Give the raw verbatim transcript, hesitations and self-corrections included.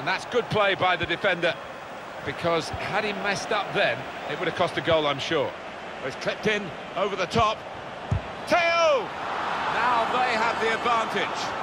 that's good play by the defender, because had he messed up then, it would have cost a goal, I'm sure. It's clipped in, over the top. Teo! Now they have the advantage.